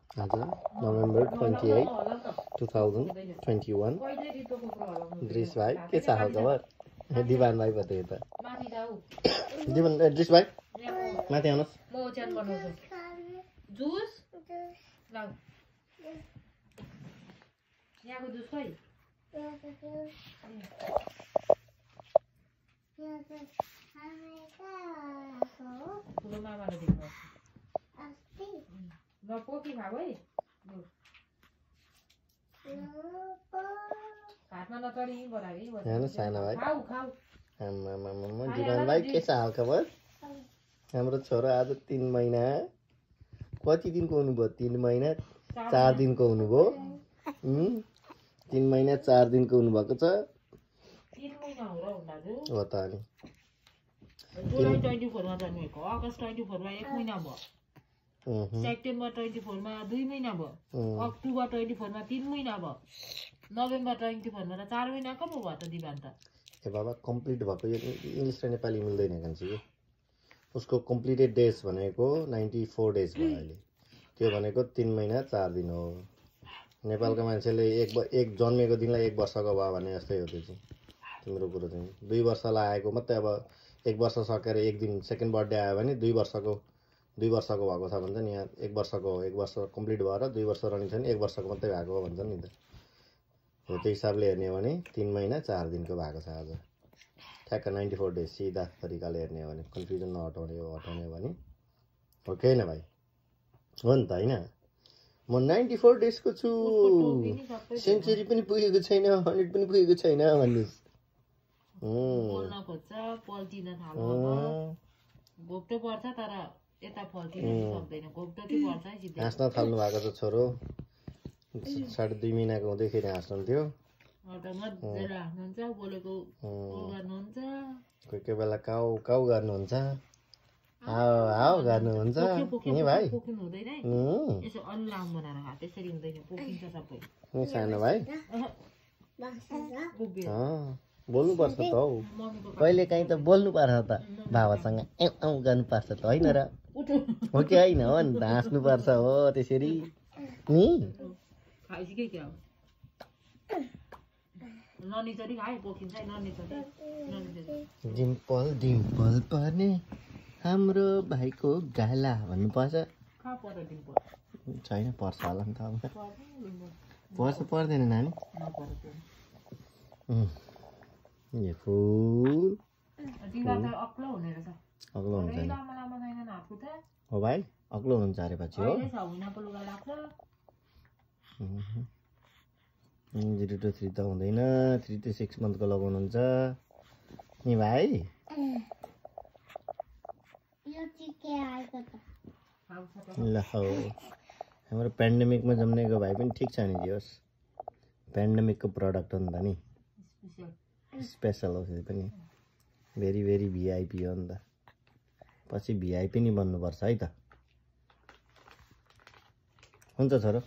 आज November 28, 2021 दृश भाइ के छ हाल खबर दिवान भाइ पो त यता दिवान दृश भाइ माथि आउनुहोस् म ओछ्यान बनाउँछु जुस लाउ यहाँको जुस खोइ ठुलो मामाले दिएको ल पोकी खाऊ है हातमा नचढी हेर्नुहोस् सानो भाइ खाऊ खाऊ दिवान भाइ के छ हाल खबर हाम्रो छोरा आज 3 महिना कति दिनको हुनुभयो 3 महिना 4 दिनको हुनुभयो 3 महिना 4 दिनको हुनुभएको छ 3 महिना हो र दाजु हो त अनि जुलाई 24 मा जन्मेको अगस्त 24 मा 1 महिना भयो सेप्टेम्बर 24 मा 2 महिना भयो अक्टोबर 24 मा 3 महिना भयो नोभेम्बर 24 मा त 4 महिनाको पो भयो त दिवान त ए बाबा कम्प्लिट भएको यो इंग्लिश र नेपाली मिल्दैन कान्छी उसको कम्प्लिटेड डेज भनेको 94 डेज भयो अहिले त्यो भनेको 3 महिना 4 दिन हो नेपालका मान्छेले एक जन्मेको दिनलाई 1 वर्षको भयो भने जस्तै हो त्यो चाहिँ तिम्रो कुरो चाहिँ 2 वर्ष लागेको मात्रै अब 1 वर्ष सकेर एक दिन सेकेन्ड बर्थडे आयो भने 2 वर्षको भएको छ भन्छ नि यहाँ 1 वर्षको हो 1 वर्ष कम्प्लिट भएर 2 वर्ष रनिङ छ नि 1 वर्षको मात्रै भएको हो भन्छ नि त हो त्यो हिसाबले हेर्ने हो भने 3 महिना 4 दिनको भएको छ आज ठ्याक्क 94 डेज सिधा तरिकाले हेर्ने हो भने कन्फ्युजन नहटाउने हो भने हो कि हैन भाइ हो नि त हैन म 94 डेजको छु सेन्चुरी पनि पुगेको छैन 100 पनि पुगेको छैन भन्नुस् बोल्न खोज्छ पल्टिन थाल्छ घोप्टो पर्छ तर यता फल्टिन सक्दैन घोप्टो चाहिँ पर्छ है सिधै हाँस्न थाल्नु भएको छ छोरो 2.5 महिनाको हुँदैखेरि हाँस्नुहुन्थ्यो मजाले हाँस्नुहुन्छ बोलेको गर्नुहुन्छ कोही बेला काउ काउ गर्नुहुन्छ हाउ गर्नुहुन्छ नि भाइ पोकिनु हुँदैन यसो अनुलाम बनाएर खा त्यसरी हुँदैन पोकिन्छ सबै नि सानो भाइ बोल्नु पर्छ त हौ कहिले काहीँ त बोल्नु पर्छ त बाबासँग एउ गर्नु पर्छ त हैन र हो कि हैन हो नि हाँस्नु पर्छ हो त्यसरी नि खाइसके क्या हो ननी चरी खाए पोकिन्छ ननी चरी डिम्पल डिम्पल पर्ने हाम्रो भाइको गाला भन्नुपर्छ कहाँ पर्यो डिम्पल छैन पर्छ होला नि त अब पर्छ पर्दैन नानी यो फुल दिवा त अक्लो हुने रहेछ अग्लो हुन्छ नि लामो लामो छैन हातको त हो भाइ अग्लो हुन्छ अरे पछि हो अहिले 6 महिनाको लुगा लाग्छ 0 to 3 त हुँदैन 3 to 6 मन्थको लगाउनुहुन्छ नि भाइ ल हौ हाम्रो पेन्डेमिकमा जन्मेको भाइ पनि ठिक छ नि दियोस् पेन्डेमिकको प्रडक्ट हो नि त नि स्पेसल हो फेरि पनि भेरी भेरी भिआइपी हो नि त पछि भिआइपी नि बन्नुपर्छ है त हुन्छ छोरो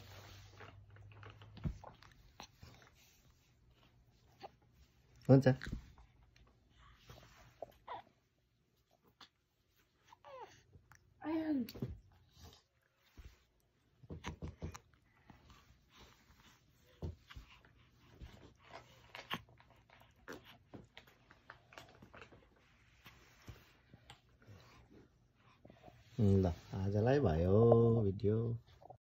हुन्छ ल आजलाई भयो भिडियो